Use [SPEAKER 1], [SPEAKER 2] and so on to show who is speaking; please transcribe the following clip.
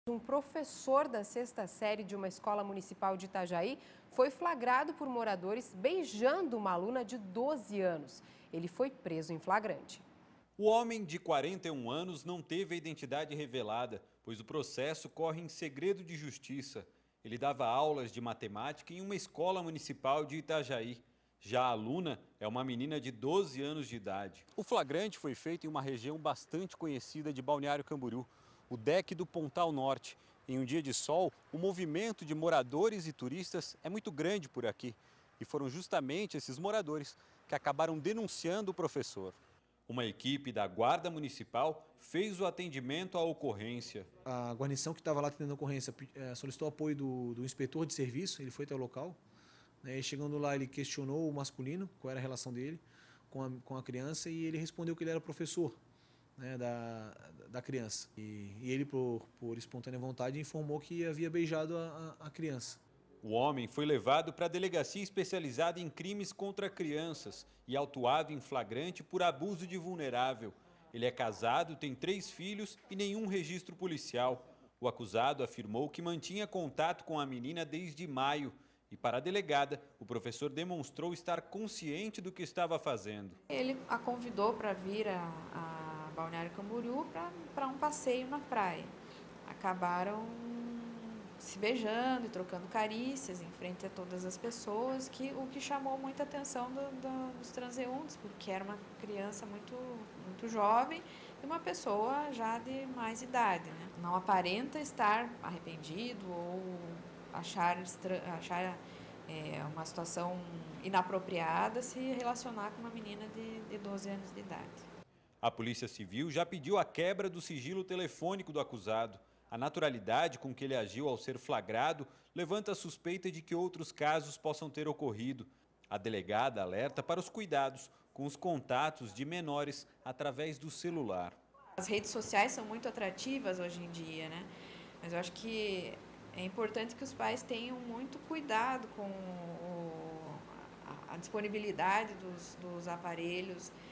[SPEAKER 1] Um professor da sexta série de uma escola municipal de Itajaí foi flagrado por moradores beijando uma aluna de 12 anos. Ele foi preso em flagrante.
[SPEAKER 2] O homem de 41 anos não teve a identidade revelada, pois o processo corre em segredo de justiça. Ele dava aulas de matemática em uma escola municipal de Itajaí. Já a aluna é uma menina de 12 anos de idade. O flagrante foi feito em uma região bastante conhecida de Balneário Camboriú, o deck do Pontal Norte. Em um dia de sol, o movimento de moradores e turistas é muito grande por aqui. E foram justamente esses moradores que acabaram denunciando o professor. Uma equipe da Guarda Municipal fez o atendimento à ocorrência.
[SPEAKER 3] A guarnição que estava lá atendendo a ocorrência solicitou apoio do inspetor de serviço, ele foi até o local. Né, chegando lá, ele questionou o masculino, qual era a relação dele com a criança, e ele respondeu que ele era professor, né, da criança. E ele, por espontânea vontade, informou que havia beijado a criança.
[SPEAKER 2] O homem foi levado para a delegacia especializada em crimes contra crianças e autuado em flagrante por abuso de vulnerável. Ele é casado, tem 3 filhos e nenhum registro policial. O acusado afirmou que mantinha contato com a menina desde maio. E para a delegada, o professor demonstrou estar consciente do que estava fazendo.
[SPEAKER 4] Ele a convidou para vir a Balneário Camboriú para um passeio na praia. Acabaram se beijando e trocando carícias em frente a todas as pessoas, o que chamou muita atenção dos transeuntes, porque era uma criança muito jovem e uma pessoa já de mais idade, né? Não aparenta estar arrependido ou achar uma situação inapropriada se relacionar com uma menina de 12 anos de idade.
[SPEAKER 2] A Polícia Civil já pediu a quebra do sigilo telefônico do acusado. A naturalidade com que ele agiu ao ser flagrado levanta a suspeita de que outros casos possam ter ocorrido. A delegada alerta para os cuidados com os contatos de menores através do celular.
[SPEAKER 4] As redes sociais são muito atrativas hoje em dia, né? Mas eu acho que é importante que os pais tenham muito cuidado com a disponibilidade dos aparelhos,